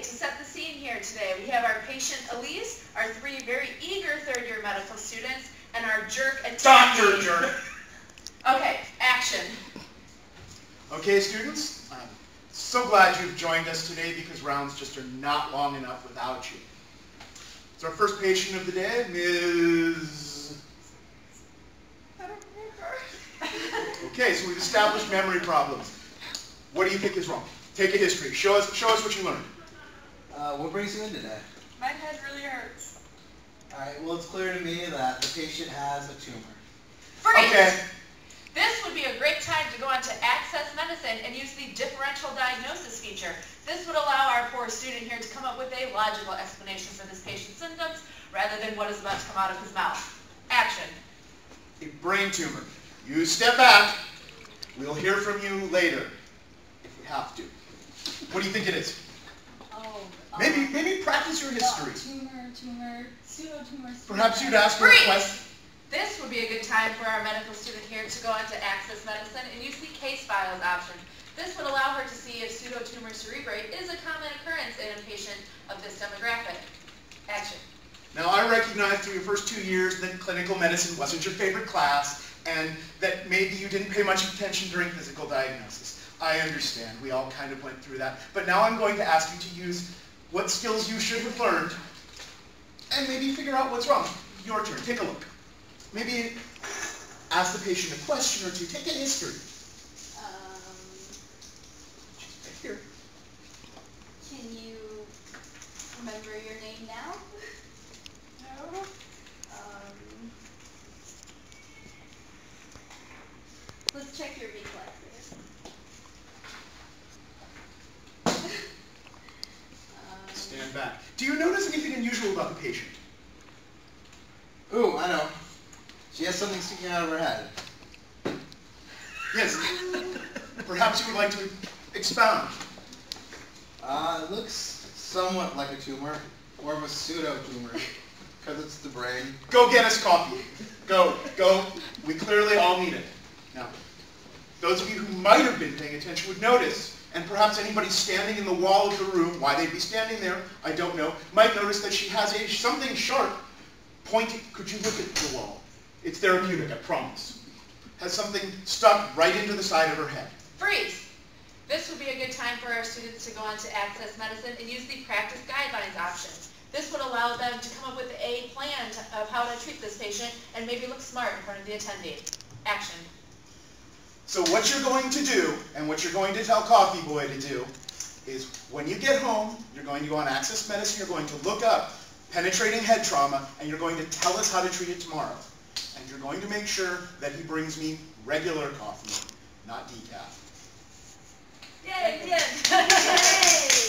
to set the scene here today, we have our patient Elise, our 3 very eager third-year medical students, and our jerk attendee. Dr. Jerk. Okay, action. Okay, students, I'm so glad you've joined us today because rounds just are not long enough without you. So our first patient of the day, Ms. I don't remember. Okay, so we've established memory problems. What do you think is wrong? Take a history. Show us what you learned. What brings you in today? My head really hurts. Alright, well it's clear to me that the patient has a tumor. Freeze! Okay. This would be a great time to go on to AccessMedicine and use the differential diagnosis feature. This would allow our poor student here to come up with a logical explanation for this patient's symptoms rather than what is about to come out of his mouth. Action. A brain tumor. You step back. We'll hear from you later if we have to. What do you think it is? Maybe practice your history. Tumor, pseudotumor. Perhaps you'd ask her a question. This would be a good time for our medical student here to go on to AccessMedicine and use the case files option. This would allow her to see if pseudotumor cerebrae is a common occurrence in a patient of this demographic. Action. Now I recognize through your first 2 years that clinical medicine wasn't your favorite class and that maybe you didn't pay much attention during physical diagnosis. I understand. We all kind of went through that. But now I'm going to ask you to use what skills you should have learned and maybe figure out what's wrong. Your turn. Take a look. Maybe ask the patient a question or two. Take a history. Right here. Can you remember your name now? No. Let's check your reflexes. Stand back. Do you notice anything unusual about the patient? Ooh, I know. She has something sticking out of her head. Yes. Perhaps you would like to expound. It looks somewhat like a tumor, more of a pseudo-tumor, because it's the brain. Go get us coffee. Go. We clearly all need it. Now, those of you who might have been paying attention would notice, and perhaps anybody standing in the wall of the room, why they'd be standing there, I don't know, might notice that she has something sharp pointing. Could you look at the wall? It's therapeutic, I promise. Has something stuck right into the side of her head. Freeze! This would be a good time for our students to go on to AccessMedicine and use the practice guidelines option. This would allow them to come up with a plan of how to treat this patient and maybe look smart in front of the attendee. Action. So what you're going to do, and what you're going to tell Coffee Boy to do, is when you get home, you're going to go on AccessMedicine, you're going to look up penetrating head trauma, and you're going to tell us how to treat it tomorrow. And you're going to make sure that he brings me regular coffee, not decaf. Yay, we did! Yay!